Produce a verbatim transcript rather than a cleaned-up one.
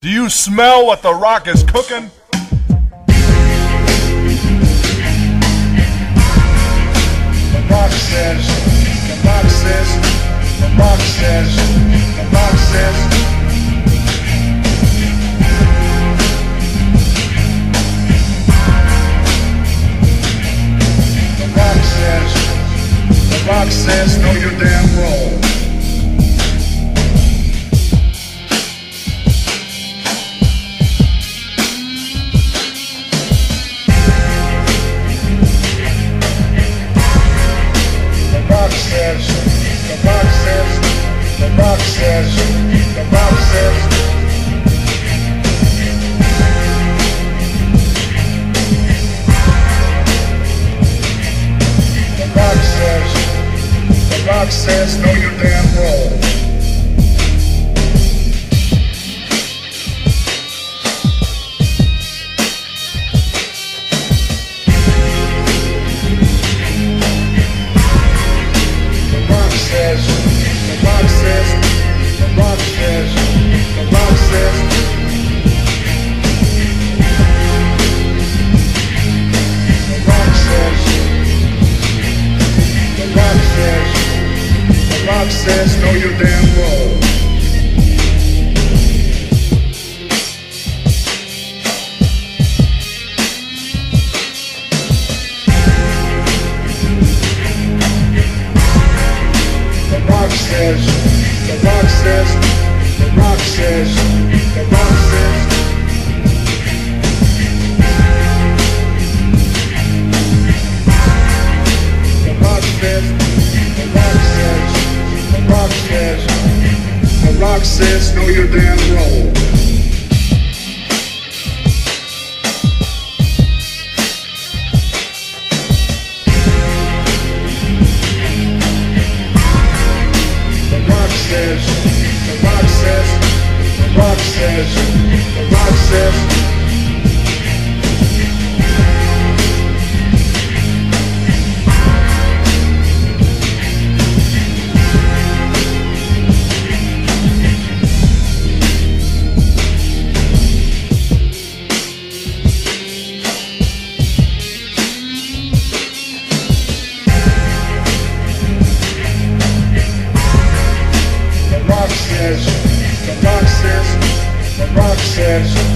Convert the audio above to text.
Do you smell what the Rock is cooking? The Rock says, the Rock says, the Rock says, the Rock says. The Rock says, the Rock says, know your damn role. The Rock says, the Rock says, the Rock says, the Rock says. The Rock says, the Rock says, know your damn role. The Rock says, the Rock says, the Rock says, the Rock says. The Rock says, the Rock says, the Rock says, know your damn role. The Rock says, the Rock says, the Rock says, the Rock says. The Rock says, the Rock says, the Rock says, the Rock says, know your damn role. The Rock says, the Rock says, the Rock says, the Rock says. The Rock says, the Rock says, the Rock says.